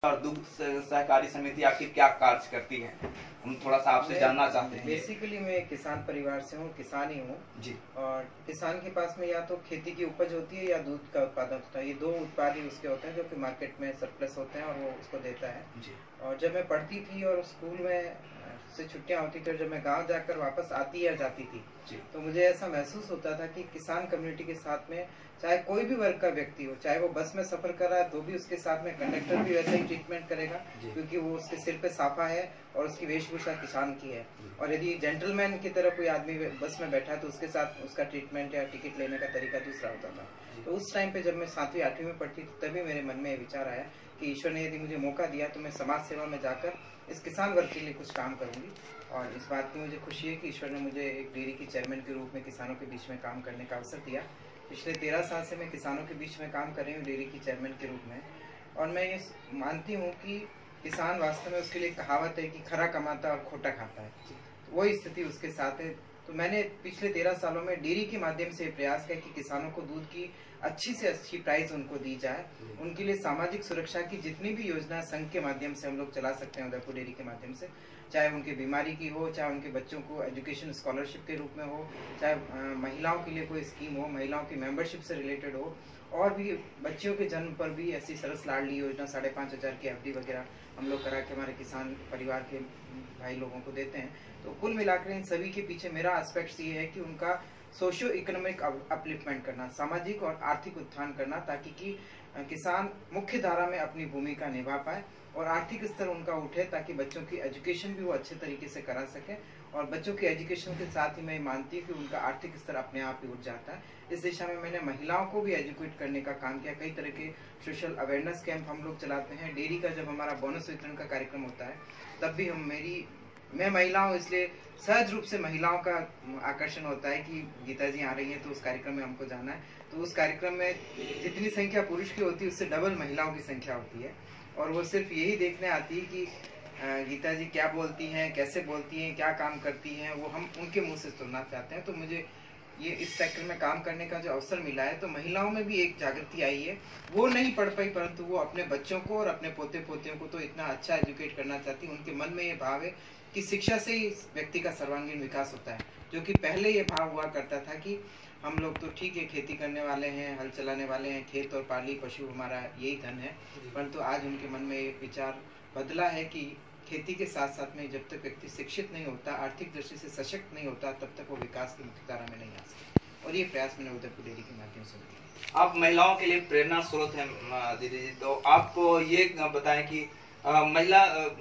और दुग्ध सहकारी समिति आखिर क्या कार्य करती है, हम थोड़ा सा आपसे जानना चाहते हैं। बेसिकली मैं किसान परिवार से हूँ, किसान ही हूँ जी। और किसान के पास में या तो खेती की उपज होती है या दूध का उत्पादन होता है। ये दो उत्पाद ही उसके होते हैं जो कि मार्केट में सरप्लस होते हैं और वो उसको देता है। जी। और जब मैं पढ़ती थी और स्कूल में से छुट्टियां होती थी और जब मैं गांव जाकर वापस आती या जाती थी तो मुझे ऐसा महसूस होता था कि किसान कम्युनिटी के साथ में चाहे कोई भी वर्ग का व्यक्ति हो, चाहे वो बस में सफर कर रहा है तो भी उसके साथ में कंडक्टर भी वैसा ही ट्रीटमेंट करेगा क्योंकि वो उसके सिर पे साफा है और उसकी वेशभूषा किसान की है। और यदि जेंटलमैन की तरह कोई आदमी बस में बैठा है तो उसके साथ उसका ट्रीटमेंट या टिकट लेने का तरीका दूसरा होता था। तो उस टाइम पे जब मैं 7वीं 8वीं में पढ़ती थी तभी मेरे मन में ये विचार आया कि ईश्वर ने यदि मुझे मौका दिया तो मैं समाज सेवा में जाकर इस किसान वर्ग के लिए कुछ काम करूंगी। और इस बात की मुझे खुशी है कि ईश्वर ने मुझे एक डेयरी की चेयरमैन के रूप में किसानों के बीच में काम करने का अवसर दिया। पिछले 13 साल से मैं किसानों के बीच में काम कर रही हूँ डेयरी की चेयरमैन के रूप में। और मैं ये मानती हूँ कि किसान वास्तव में, उसके लिए कहावत है कि खरा कमाता और खोटा खाता है, तो वही स्थिति उसके साथ है। तो मैंने पिछले 13 सालों में डेयरी के माध्यम से प्रयास किया कि किसानों को दूध की अच्छी से अच्छी प्राइस उनको दी जाए। उनके लिए सामाजिक सुरक्षा की जितनी भी योजना संघ के माध्यम से हम लोग चला सकते हैं उदयपुर डेयरी के माध्यम से, चाहे उनके बीमारी की हो, चाहे उनके बच्चों को एजुकेशन स्कॉलरशिप के रूप में हो, चाहे महिलाओं के लिए कोई स्कीम हो, महिलाओं की मेंबरशिप से रिलेटेड हो, और भी बच्चियों के जन्म पर भी ऐसी सरस लाडली योजना 5,500 की एफडी वगैरह हम लोग करा के हमारे किसान परिवार के भाई लोगों को देते हैं। तो कुल मिलाकर इन सभी के पीछे मेरा एस्पेक्ट ये है कि उनका सोशियो इकोनॉमिक अपलिफ्टमेंट करना, सामाजिक और आर्थिक उत्थान करना, ताकि कि किसान मुख्य धारा में अपनी भूमिका निभा पाए और आर्थिक स्तर उनका उठे, ताकि बच्चों की एजुकेशन भी वो अच्छे तरीके से करा सके। और बच्चों की एजुकेशन के साथ ही मैं मानती हूँ कि उनका आर्थिक स्तर अपने आप ही उठ जाता है। इस दिशा में मैंने महिलाओं को भी एजुकेट करने का काम किया। कई तरह के सोशल अवेयरनेस कैंप हम लोग चलाते हैं। डेयरी का जब हमारा बोनस वितरण का कार्यक्रम होता है तब भी मैं महिला हूँ, इसलिए सहज रूप से महिलाओं का आकर्षण होता है कि गीता जी आ रही हैं तो उस कार्यक्रम में हमको जाना है। तो उस कार्यक्रम में जितनी संख्या पुरुष की होती है उससे डबल महिलाओं की संख्या होती है और वो सिर्फ यही देखने आती है कि गीता जी क्या बोलती हैं, कैसे बोलती हैं, क्या काम करती हैं, वो हम उनके मुंह से सुनना चाहते हैं। तो मुझे ये इस सेक्टर में काम करने का जो अवसर मिला है तो महिलाओं में भी एक जागृति आई है। वो नहीं पढ़ पाई परंतु वो अपने बच्चों को और अपने पोते पोतियों को तो इतना अच्छा एजुकेट करना चाहती है। उनके मन में ये भाव है कि शिक्षा से ही व्यक्ति का सर्वांगीण विकास होता है, जो कि पहले ये भाव हुआ करता था कि हम लोग तो ठीक है खेती करने वाले हैं, हल चलाने वाले हैं, खेत और पाली पशु हमारा यही धन है। परंतु आज उनके मन में ये विचार बदला है कि खेती के साथ साथ में जब तक व्यक्ति शिक्षित नहीं होता, आर्थिक दृष्टि से सशक्त नहीं होता, तब तक वो विकास की मुख्यधारा में नहीं आ सकता। और ये प्रयास मैंने उदयपुर डेयरी के माध्यम से किया। आप महिलाओं के लिए प्रेरणा स्रोत हैं दीदी जी, तो आपको ये बताएं कि महिला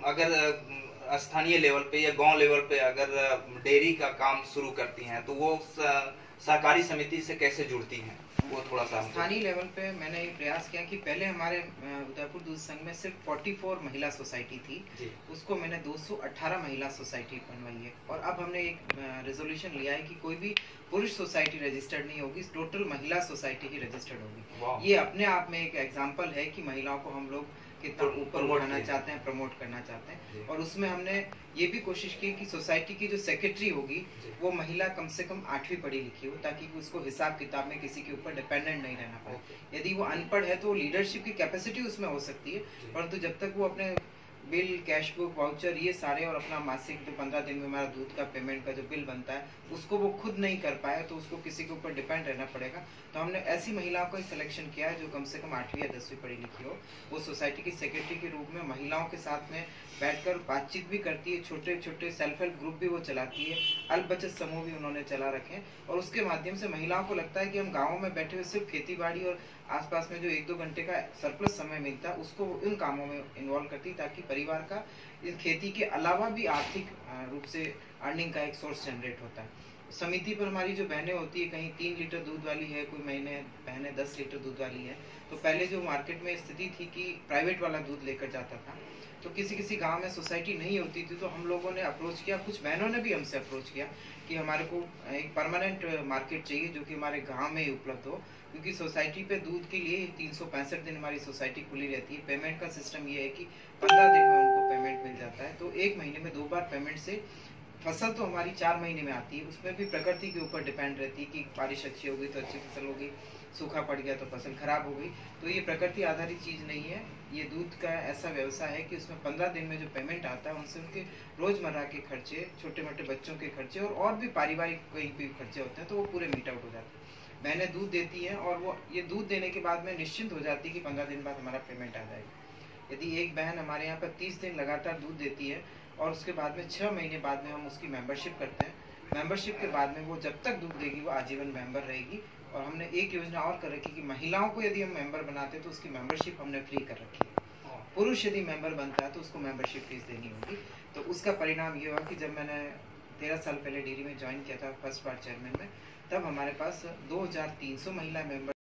अगर स्थानीय लेवल पे या गांव लेवल पे अगर डेयरी का काम शुरू करती हैं तो वो सहकारी समिति से कैसे जुड़ती हैं, वो थोड़ा सा। स्थानीय लेवल पे मैंने ये प्रयास किया कि पहले हमारे उदयपुर दूध संघ में सिर्फ 44 महिला सोसाइटी थी, उसको मैंने 218 महिला सोसाइटी बनवाई है। और अब हमने एक रेजोल्यूशन लिया है कि कोई भी पुरुष सोसाइटी रजिस्टर्ड नहीं होगी, टोटल महिला सोसाइटी ही रजिस्टर्ड होगी। ये अपने आप में एक एग्जाम्पल है कि महिलाओं को हम लोग कितना ऊपर उठाना चाहते हैं, प्रमोट करना चाहते हैं। और उसमें हमने ये भी कोशिश की कि सोसाइटी की जो सेक्रेटरी होगी वो महिला कम से कम 8वीं पढ़ी लिखी हो, ताकि उसको हिसाब किताब में किसी के ऊपर डिपेंडेंट नहीं रहना पड़े। यदि वो अनपढ़ है तो लीडरशिप की कैपेसिटी उसमें हो सकती है, परंतु जब तक वो अपने बिल, कैश बुक, वाउचर ये सारे और अपना मासिक जो 15 दिन में हमारा दूध का पेमेंट का जो बिल बनता है उसको वो खुद नहीं कर पाए तो उसको किसी के ऊपर डिपेंड रहना पड़ेगा। तो हमने ऐसी महिलाओं का ही सिलेक्शन किया है जो कम से कम 8वीं या 10वीं पढ़ी लिखी हो। वो सोसाइटी की सेक्रेटरी के रूप में महिलाओं के साथ में बैठकर बातचीत भी करती है, छोटे छोटे सेल्फ हेल्प ग्रुप भी वो चलाती है, अल्प बचत समूह भी उन्होंने चला रखे हैं। और उसके माध्यम से महिलाओं को लगता है कि हम गाँव में बैठे हुए सिर्फ खेती बाड़ी और आसपास में जो 1-2 घंटे का सरप्लस समय मिलता है उसको वो इन कामों में इन्वॉल्व करती, ताकि परिवार का इस खेती के अलावा भी आर्थिक रूप से अर्निंग का एक सोर्स जनरेट होता है। समिति पर हमारी जो बहनें होती है, कहीं 3 लीटर दूध वाली है, कोई महीने बहनें 10 लीटर दूध वाली है। तो पहले जो मार्केट में स्थिति थी कि प्राइवेट वाला दूध लेकर जाता था, तो किसी किसी गांव में सोसाइटी नहीं होती थी, तो हम लोगों ने अप्रोच किया, कुछ बहनों ने भी हमसे अप्रोच किया कि हमारे को एक परमानेंट मार्केट चाहिए जो कि हमारे गांव में ही उपलब्ध हो, क्योंकि सोसाइटी पे दूध के लिए 365 दिन हमारी सोसाइटी खुली रहती है। पेमेंट का सिस्टम ये है कि 15 दिन में उनको पेमेंट मिल जाता है, तो 1 महीने में 2 बार पेमेंट से फसल तो हमारी 4 महीने में आती है। उसमें भी प्रकृति के ऊपर डिपेंड रहती है कि बारिश अच्छी होगी तो अच्छी फसल होगी, सूखा पड़ गया तो फसल खराब हो गई। तो ये प्रकृति आधारित चीज़ नहीं है, ये दूध का ऐसा व्यवसाय है कि उसमें 15 दिन में जो पेमेंट आता है उनसे उनके रोज़मर्रा के खर्चे, छोटे मोटे बच्चों के खर्चे और भी पारिवारिक कहीं भी खर्चे होते हैं तो वो पूरे मीट आउट हो जाते हैं। बहनें दूध देती हैं और वो ये दूध देने के बाद में निश्चिंत हो जाती है कि 15 दिन बाद हमारा पेमेंट आ जाएगा। यदि एक बहन हमारे यहाँ पर 30 दिन लगातार दूध देती है और उसके बाद में 6 महीने बाद में हम उसकी मेंबरशिप करते हैं, मेंबरशिप के बाद में वो जब तक दूध देगी वो आजीवन मेंबर रहेगी। और हमने एक योजना और कर रखी कि महिलाओं को यदि हम मेंबर बनाते हैं तो उसकी मेंबरशिप हमने फ्री कर रखी है। पुरुष यदि मेंबर बनता है तो उसको मेंबरशिप फीस देनी होगी। तो उसका परिणाम ये हुआ कि जब मैंने 13 साल पहले डेयरी में ज्वाइन किया था फर्स्ट बार चेयरमैन में, तब हमारे पास 2300 महिला मेंबर